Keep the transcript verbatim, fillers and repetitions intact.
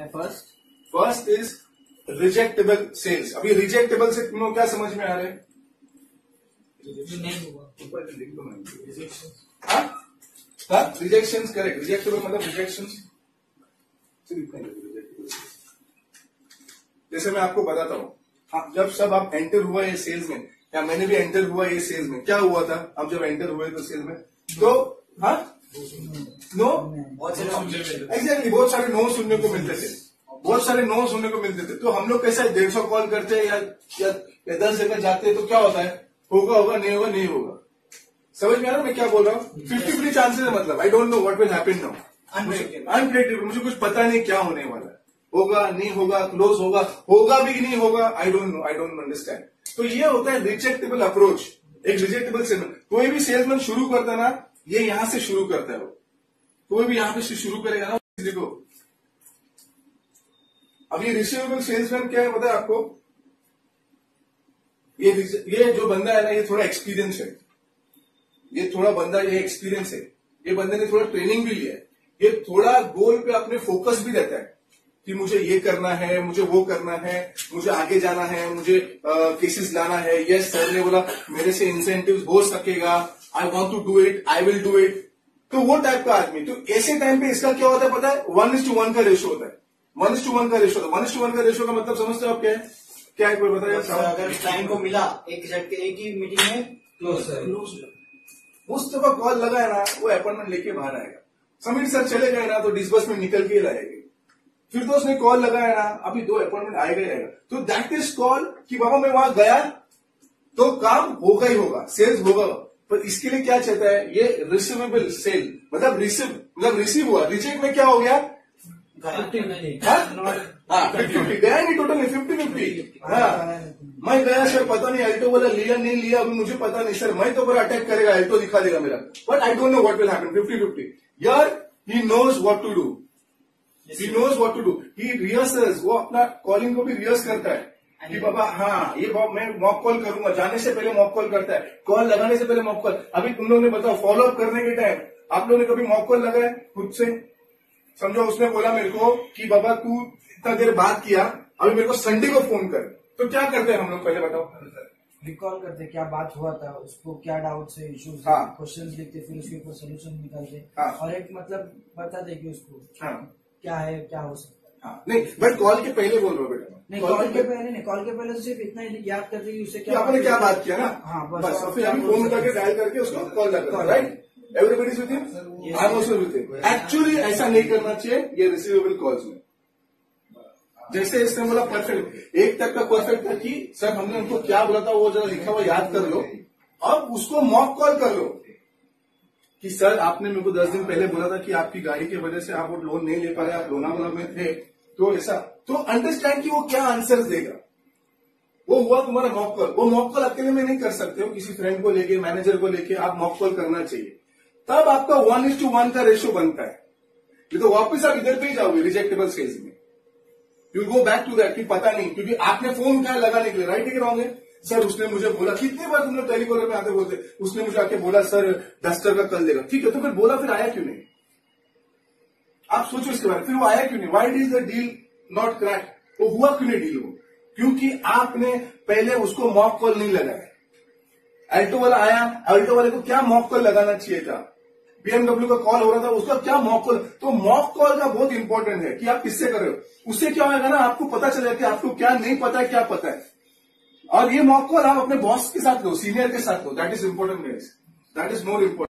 First first is rejectable sales. अभी rejectable से तुम लोग क्या समझ में आ रहे हैं? नहीं हुआ रिजेक्शन करेक्ट। रिजेक्टेबल मतलब रिजेक्शन। जैसे मैं आपको बताता हूँ, हाँ, जब सब आप एंटर हुआ ये सेल्स में, या मैंने भी एंटर हुआ ये सेल्स में, क्या हुआ था? अब जब एंटर हुए तो सेल्स में, तो हाँ नो बहुत सारे एग्जैक्टली बहुत सारे नो सुनने को मिलते थे, बहुत सारे नो सुनने को मिलते थे। तो हम लोग कैसा डेढ़ सौ कॉल करते हैं या, या, या दस जगह जाते हैं, तो क्या होता है? होगा होगा नहीं होगा नहीं होगा। समझ में आ रहा मैं क्या बोल रहा हूँ? फिफ्टी फिफ्टी चांसेस है, मतलब I don't know what will happen now. Unpredictable, मुझे कुछ पता नहीं क्या होने वाला है, होगा नहीं होगा, क्लोज होगा, होगा भी नहीं होगा, I don't know, I don't understand. तो ये होता है रिजेक्टेबल अप्रोच, एक रिजेक्टेबल सेलमैन। कोई भी सेल्समैन शुरू करता है ना, ये यहां से शुरू करता है। वो कोई भी यहां पे शुरू करेगा ना, देखो अब ये रिसीवेबल सेल्समैन क्या है पता है आपको? ये ये जो बंदा है ना, ये थोड़ा एक्सपीरियंस है, ये थोड़ा बंदा ये एक्सपीरियंस है, ये बंदे ने थोड़ा ट्रेनिंग भी लिया है, ये थोड़ा गोल पे अपने फोकस भी रहता है कि मुझे ये करना है, मुझे वो करना है, मुझे आगे जाना है, मुझे केसेस लाना है। यस सर ने बोला मेरे से इंसेंटिव हो सकेगा, I want to do it, I will do it. तो वो टाइप का आदमी, तो ऐसे टाइम पे इसका क्या होता है पता है? वन इज टू वन का रेशो होता है। वन इज टू वन का रेशो होता है। वन इज टू वन का रेशो का मतलब समझते हो आप क्या है? क्या है कोई बताया? अगर क्लाइंट को मिला एक एक ही मीटिंग में क्लोज, उस तरह का कॉल लगा है ना, वो अपॉइंटमेंट लेके बाहर आएगा। समीर सर चले गए ना, तो डिस्बर्समेंट निकल के लाएंगे। फिर तो उसने कॉल लगाया ना, अभी दो अपॉइंटमेंट आएगा ही आएगा। तो दैट इज कॉल कि बाबा मैं वहां गया तो काम होगा ही होगा, सेल्स होगा। पर इसके लिए क्या चाहता है? ये रिसीवेबल सेल, मतलब रिसीव मतलब रिसीव हुआ। रिजेक्ट में क्या हो गया? फिफ्टी फिफ्टी गया नहीं, टोटल नहीं, फिफ्टी फिफ्टी। मैं गया सर, पता नहीं अल्टो वाला लिया नहीं लिया, अभी मुझे पता नहीं सर, मैं तो बड़ा अटैक करेगा, अल्टो दिखा देगा मेरा, but I don't know what will happen. Fifty fifty यार, he knows what to do, he knows what to do, he rehearses, वो अपना कॉलिंग को भी रिहर्स करता है कि बाबा हाँ ये मैं मॉक कॉल करूंगा, जाने से पहले मॉक कॉल करता है, कॉल लगाने से पहले मॉक कॉल। अभी तुम लोगों ने बताओ, फॉलो अप करने के टाइम आप लोगों ने कभी मॉक कॉल लगाया खुद से? समझो उसने बोला मेरे को कि बाबा तू इतना देर बात किया, अभी मेरे को संडे को फोन कर, तो क्या करते हैं हम लोग? पहले बताओ। रिकॉल करते क्या बात हुआ था, उसको क्या डाउट्स है, इश्यूज, हाँ। क्वेश्चंस लिखते, फिर उसके ऊपर सोल्यूशन निकालते, हाँ। और एक मतलब बताते कि उसको हाँ। क्या है, क्या हो सकता है। हाँ। नहीं भाई, कॉल के पहले बोल रहा हूँ बेटा। नहीं, कॉल के पहले नहीं, कॉल के पहले तो सिर्फ इतना ही याद करते कि उससे क्या आपने क्या बात किया ना, हाँ बस, बस फिर अभी फोन करके डायल करके उसको कॉल लगा, right? Everybody is with him, I am also with him. Actually ऐसा नहीं करना चाहिए ये रिसीवेबल कॉल्स में। जैसे इसने बोला परफेक्ट, एक तक का परफेक्ट था कि सर हमने उनको क्या बोला था वो जरा लिखा हुआ याद कर लो, अब उसको मॉक कॉल कर लो कि सर आपने मेरे को दस दिन पहले बोला था कि आपकी गाड़ी की वजह से आप वो लोन नहीं ले पा रहे, आप लोनावाला में थे, तो ऐसा, तो अंडरस्टैंड कि वो क्या आंसर्स देगा। वो हुआ तुम्हारा मॉक कॉल। वो मॉक कॉल अकेले में नहीं कर सकते हो, किसी फ्रेंड को लेके, मैनेजर को लेके आप मॉक कॉल करना चाहिए, तब आपका वन इज टू वन का रेशियो बनता है। ये तो वापस आप इधर पे ही जाओगे रिजेक्टेबल सेल्स में, you go back to that कि पता नहीं, क्योंकि आपने फोन क्या लगाने के लिए, राइट है कि रॉन्ग है? सर उसने मुझे बोला, कितनी बार तुमने टेलीकॉलर में आते बोलते, उसने मुझे आके बोला सर डस्टर का कल देगा, ठीक है, तो फिर बोला, फिर आया क्यों नहीं? आप सोचो इसके बारे में, फिर वो आया क्यों नहीं? Why is the deal not crack? वो हुआ क्यों नहीं डील? वो क्योंकि आपने पहले उसको मॉक कॉल नहीं लगाया। अल्टो वाला आया, अल्टो वाले को क्या मॉक कॉल लगाना चाहिए था? बीएमडब्ल्यू का कॉल हो रहा था, उसका क्या मॉक कॉल? तो मॉक कॉल का बहुत इंपॉर्टेंट है कि आप किससे कर रहे हो। उससे क्या होगा ना, आपको पता चलेगा कि आपको क्या नहीं पता है, क्या पता है। और ये मॉक कॉल आप अपने बॉस के साथ लो, सीनियर के साथ लो, that is important, that is more important.